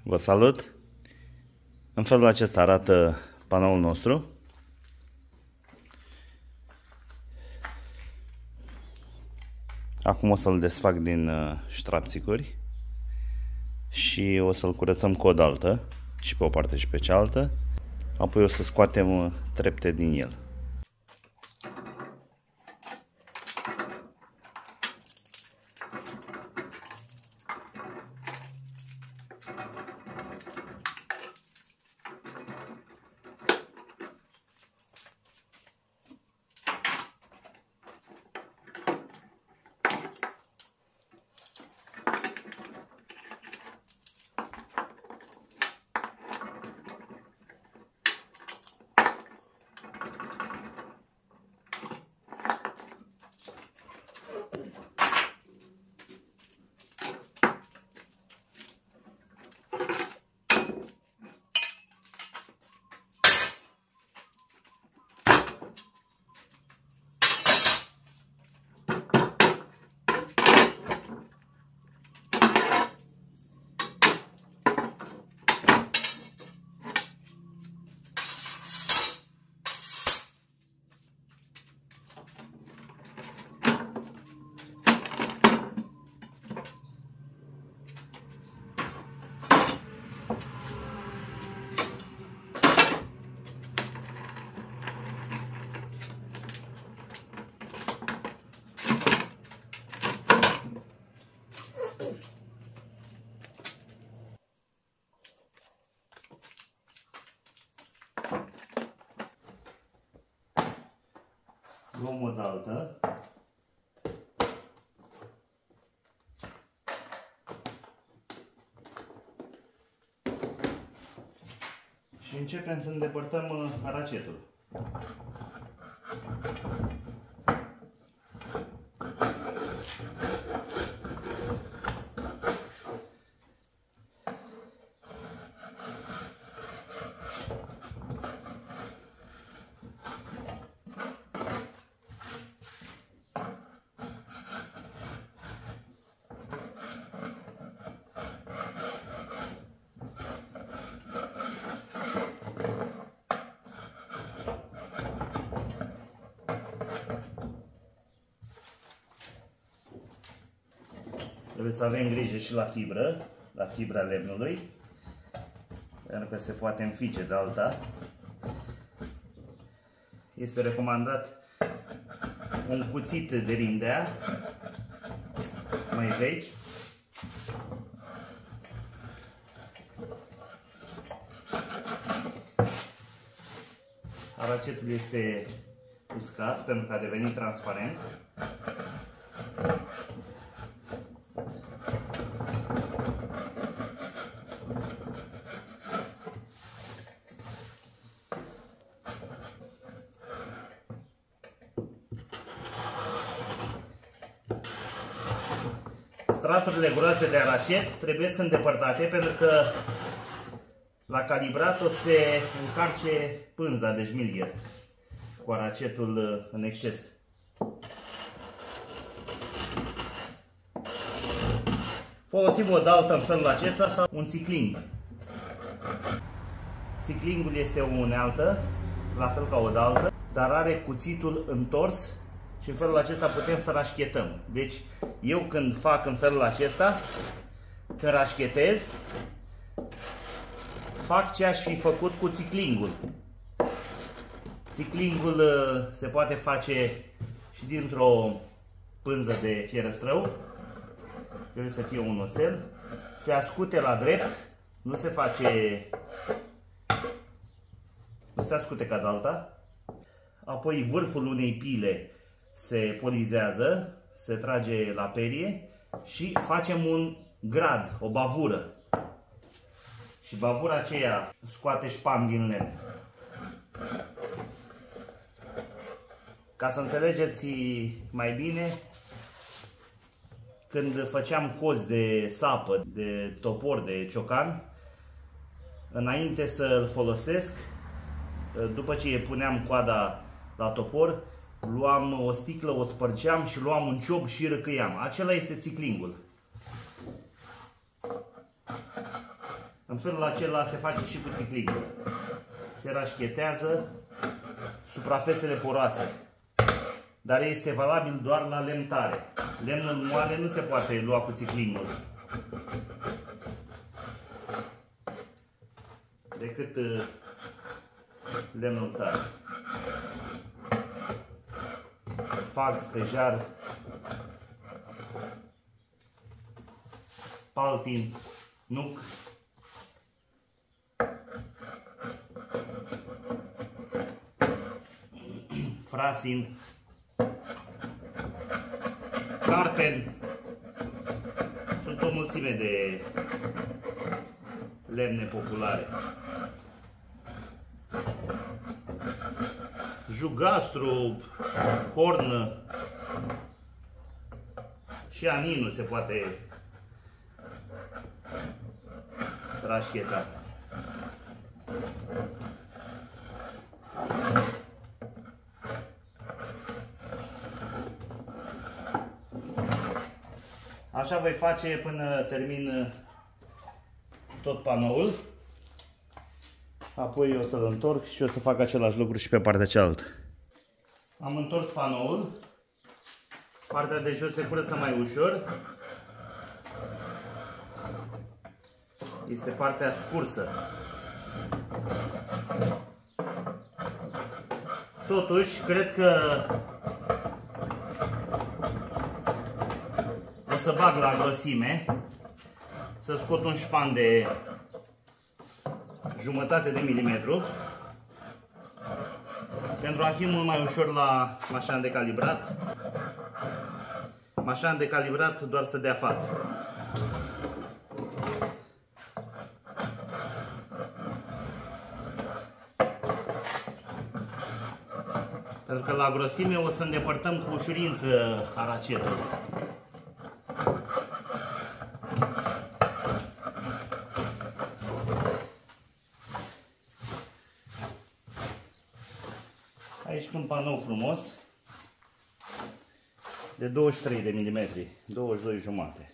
Vă salut! În felul acesta arată panoul nostru. Acum o să-l desfac din ștrapțicuri și o să-l curățăm cu o daltă, și pe o parte și pe cealaltă. Apoi o să scoatem trepte din el. Luăm o daltă și începem să îndepărtăm aracetul. Trebuie să avem grijă și la fibra lemnului, pentru că se poate înfice de alta. Este recomandat un cuțit de rindea mai vechi. Aracetul este uscat pentru că a devenit transparent. Straturile groase de aracet trebuie îndepărtate pentru că la calibrat o să se încarce pânza de șmilgher cu aracetul în exces. Folosim o daltă în felul acesta sau un țicling. Țiclingul este o unealtă, la fel ca o daltă, dar are cuțitul întors și în felul acesta putem să rașchetăm. Deci eu când fac în felul acesta, când rașchetez, fac ce aș fi făcut cu țiclingul. Țiclingul se poate face și dintr-o pânză de fierăstrău. Trebuie să fie un oțel. Se ascute la drept, nu se ascute ca dalta. Apoi vârful unei pile se polizează, se trage la perie și facem un grad, o bavură. Și bavura aceea scoate șpam din lemn. Ca să înțelegeți mai bine, când făceam cozi de sapă, de topor, de ciocan, înainte să-l folosesc, după ce puneam coada la topor, luam o sticlă, o spărgeam și luam un ciop și răcâiam. Acela este țiclingul. În felul acela se face și cu țiclingul. Se rașchetează suprafețele poroase. Dar este valabil doar la lemn tare. Lemnul moale nu se poate lua cu țiclingul. Decât lemnul tare. Fag, stejar, paltin, nuc. Frasin, carpen. Sunt o mulțime de lemne populare. Jugastru, corn și aninul se poate rașcheta. Așa voi face până termin tot panoul. Apoi o să-l întorc și o să fac același lucru și pe partea cealaltă. Am întors panoul. Partea de jos se curăță mai ușor. Este partea scursă. Totuși, cred că o să bag la grosime, să scot un șpan de jumătate de milimetru pentru a fi mult mai ușor la mașan de calibrat. Mașan de calibrat doar să dea față. Pentru că la grosime o să îndepărtăm cu ușurință aracetul. Aici un panou frumos de 23 de milimetri, 22 jumate.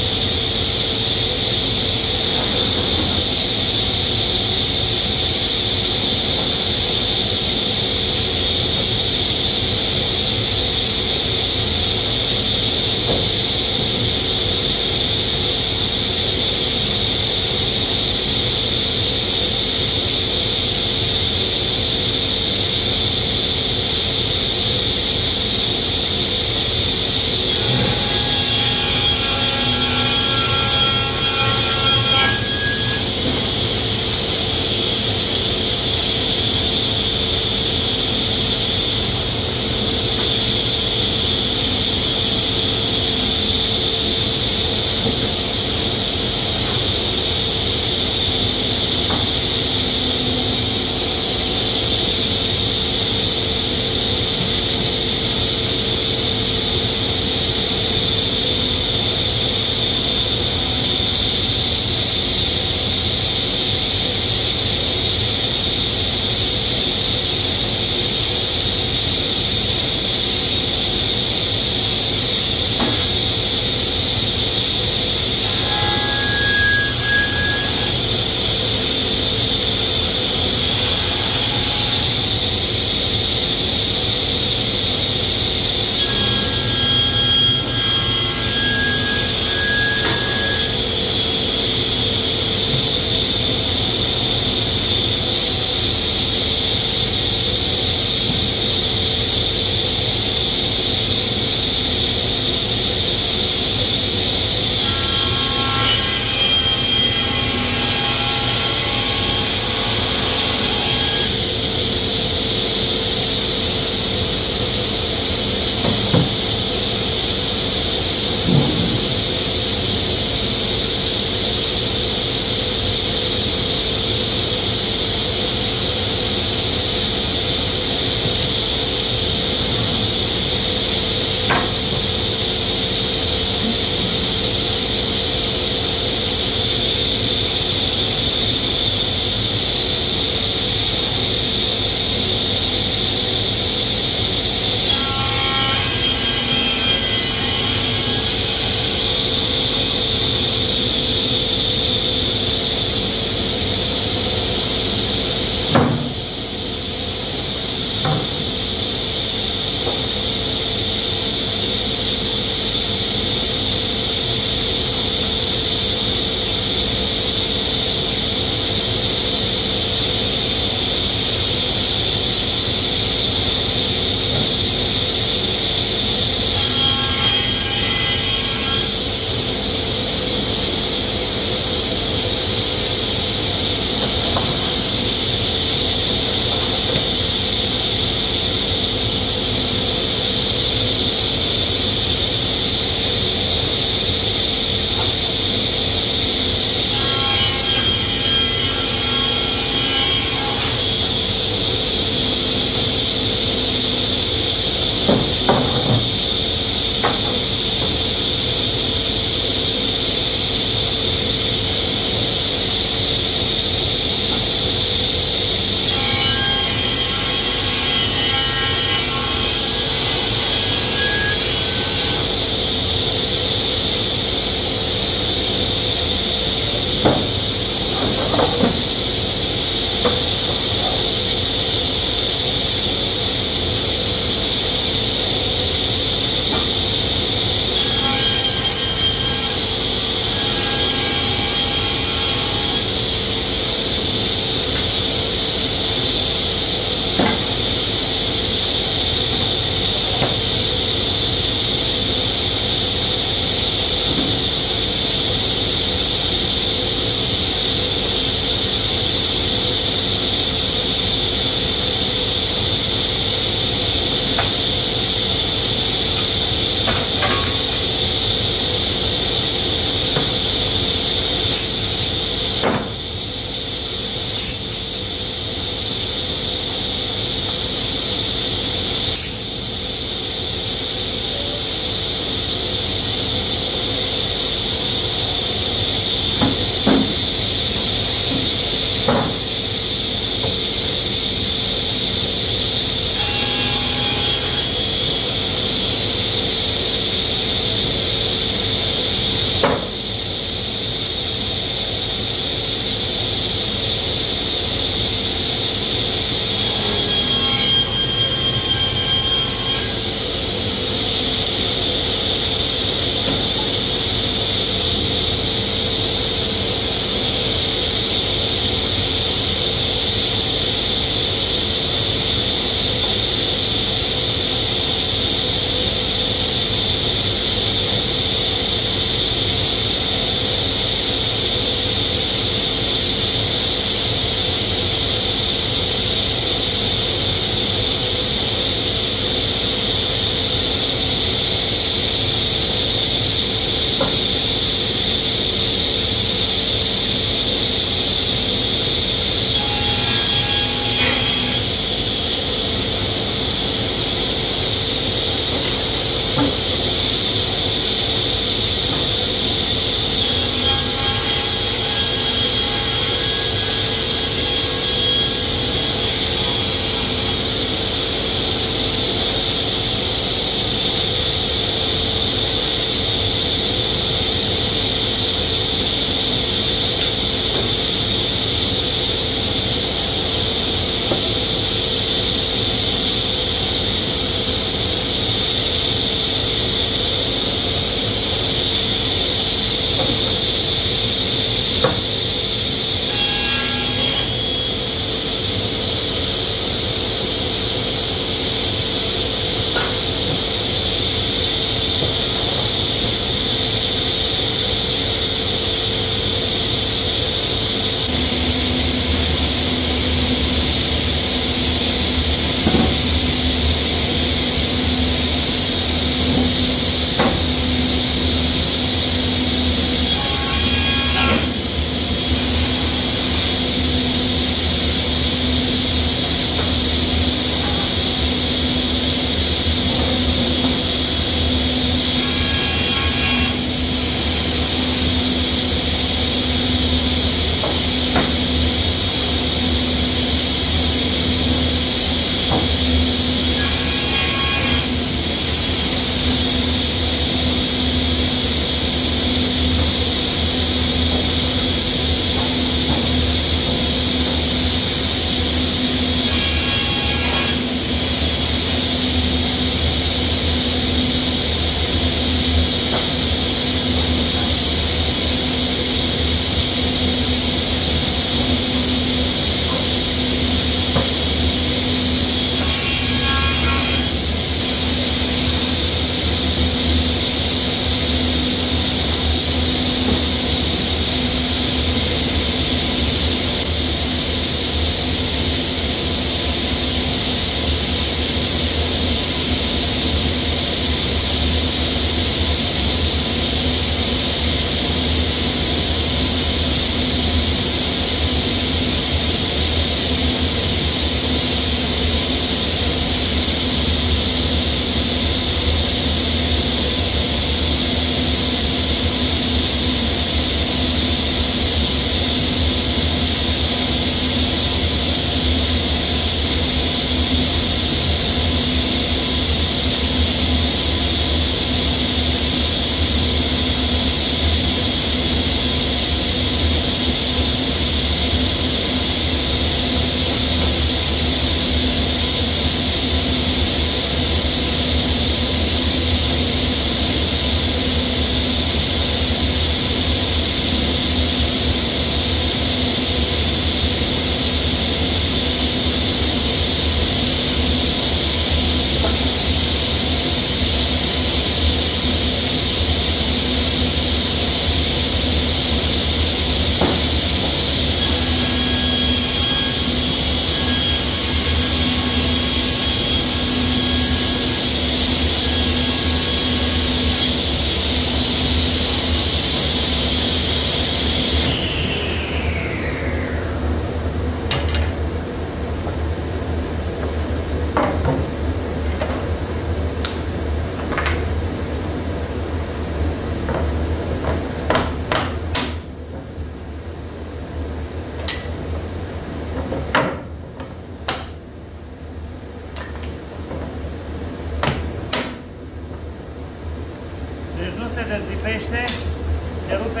dezlipește, se rupe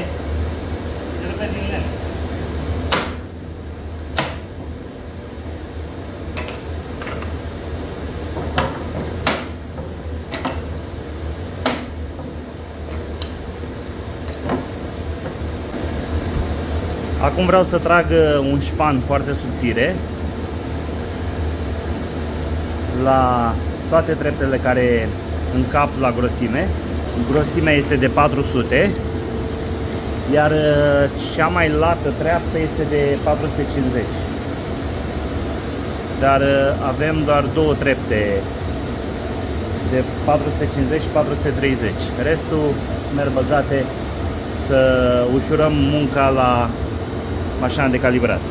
din lemn. Acum vreau să trag un șpan foarte subțire la toate treptele care încap la grosime. Grosimea este de 400, iar cea mai lată treaptă este de 450. Dar avem doar două trepte de 450 și 430. Restul merg băgate să ușurăm munca la mașina de calibrat.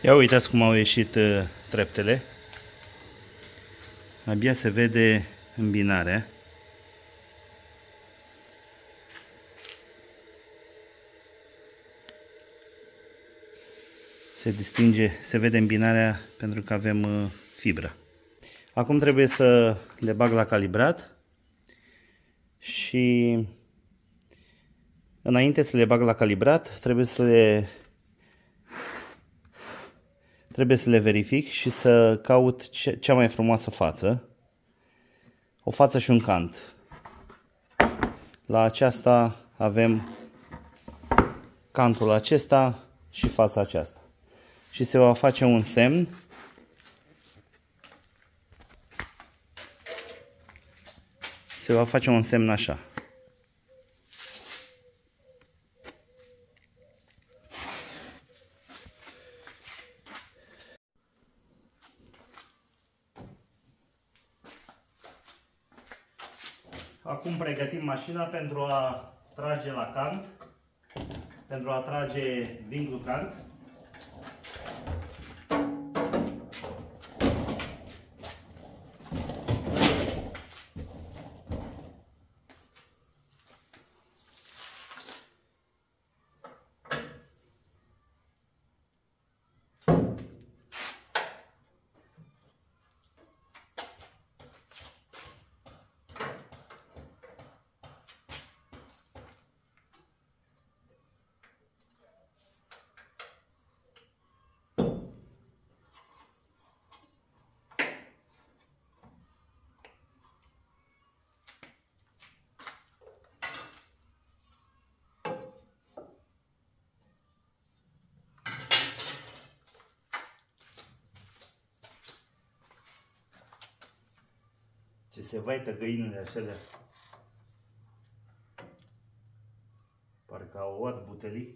Ia uitați cum au ieșit treptele. Abia se vede îmbinarea. Se distinge, se vede îmbinarea pentru că avem fibră. Acum trebuie să le bag la calibrat și înainte să le bag la calibrat trebuie să le verific și să caut cea mai frumoasă față. O față și un cant. La aceasta avem cantul acesta și fața aceasta. Și se va face un semn. Se va face un semn așa. Acum pregătim mașina pentru a trage la cant, pentru a trage vincul cant. Ce se vaită găinile acelea. Parcă au luat butelii.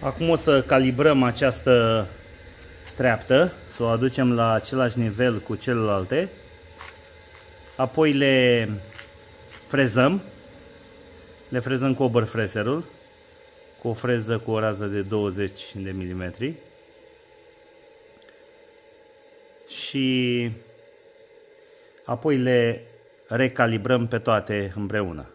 Acum o să calibrăm această treaptă, să o aducem la același nivel cu celelalte. Apoi le frezăm. Le frezăm cu oberfreserul, cu o freză cu o rază de 20 de mm. Și apoi le recalibrăm pe toate împreună.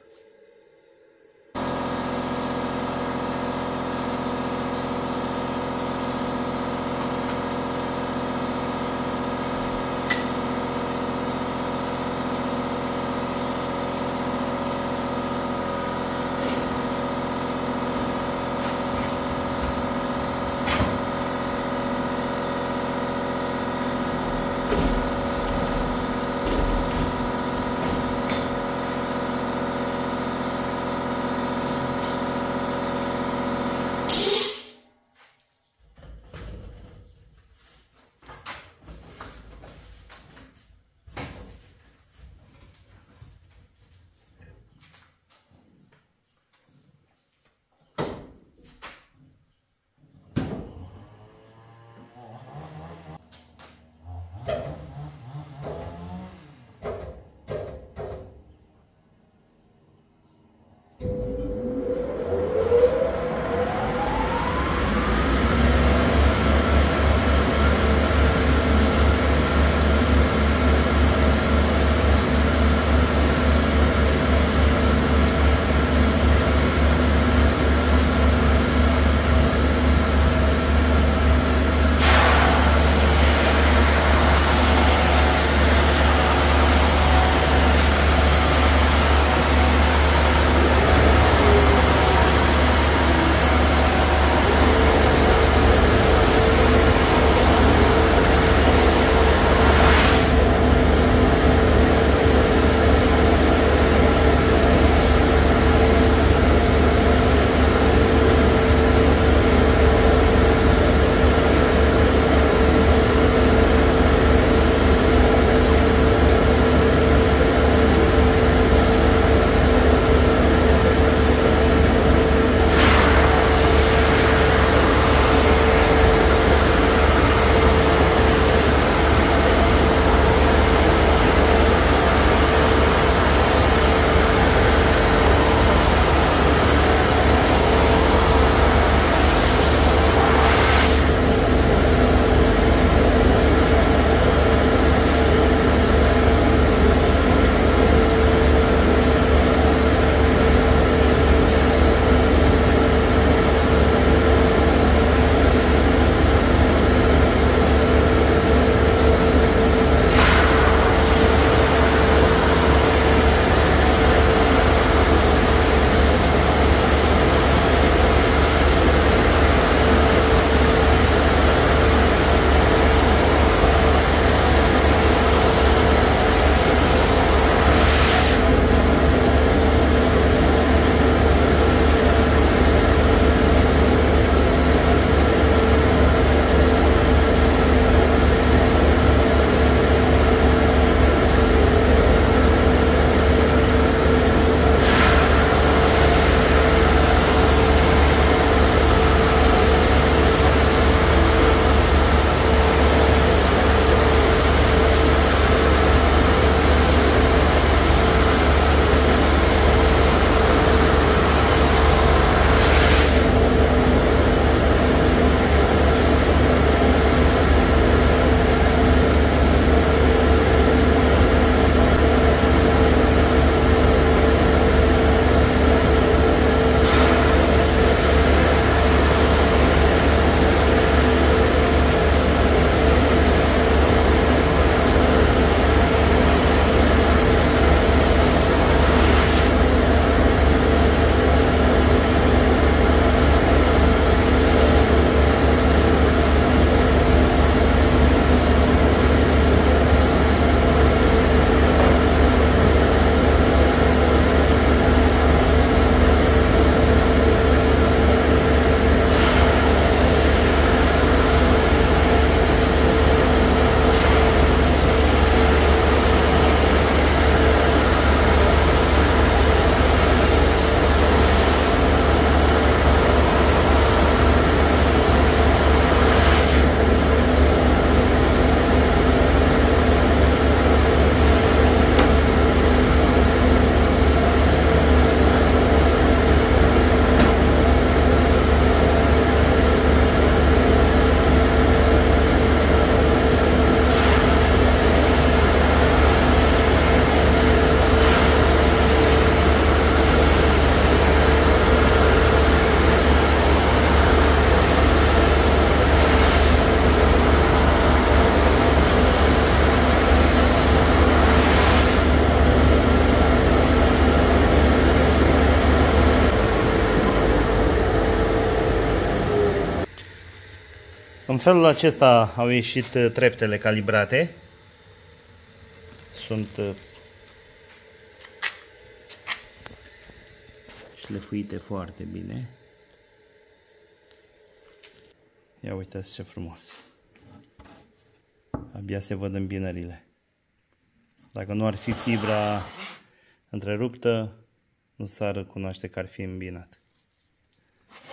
În felul acesta au ieșit treptele calibrate. Sunt șlefuite foarte bine. Ia uitați ce frumos. Abia se văd îmbinările. Dacă nu ar fi fibra întreruptă, nu s-ar cunoaște că ar fi îmbinat.